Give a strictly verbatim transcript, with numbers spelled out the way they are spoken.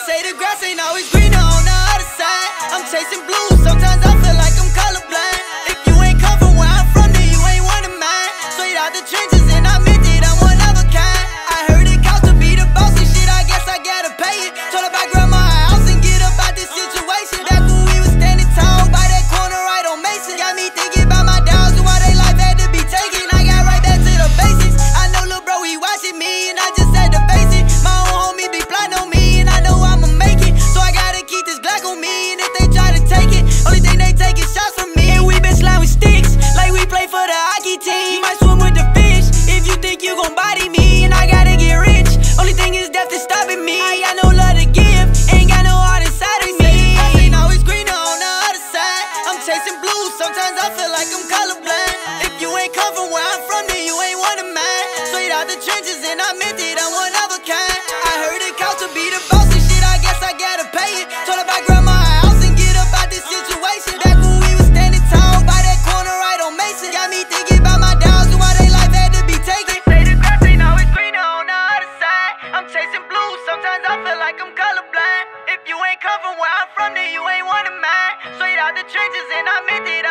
say the grass ain't always greener on the other side. I'm chasing blues, sometimes I feel like I'm colorblind. If you ain't come from where I'm from, then you ain't one of mine. Straight out the trenches and I meant it, I'm one of a kind. I heard it cost to be the boss and shit, I guess I gotta pay it. Told her about grandma house and get up out this situation. Back when we was standing tall by that corner right on Mason. Got me thinking about my dogs and why they life had to be taken. I got right back to the basics. I know lil' bro, he watching me and I just had to face it. My own homie be plotting on me and I know I'ma make it. So I gotta keep this Glock on me, and if they try to take it, only thing they take is shots from me. And we been slime with sticks, like we play for the hockey team. You might swim with the fish, if you think you gon' body me. And I gotta get rich, only thing is death is stopping me. I got no love to give, ain't got no heart inside of me. Grass ain't always greener on the other side. I'm chasing blues, sometimes I feel like I'm colorblind. If you ain't come from where I'm from, then you ain't one of mine. Straight out the trenches and I meant it, I'm one of a kind. I heard it cost to be the boss and shit, I guess I gotta pay it. Told her about grandma house and get up out this situation. Back when we was standing tall by that corner right on Mason. Got me thinking about my dogs and why they life had to be taken. Say the grass ain't always greener on the other side. I'm chasing blues, sometimes I feel like I'm colorblind. If you ain't come from where I'm from, then you ain't one of mine. Straight out the trenches and I meant it,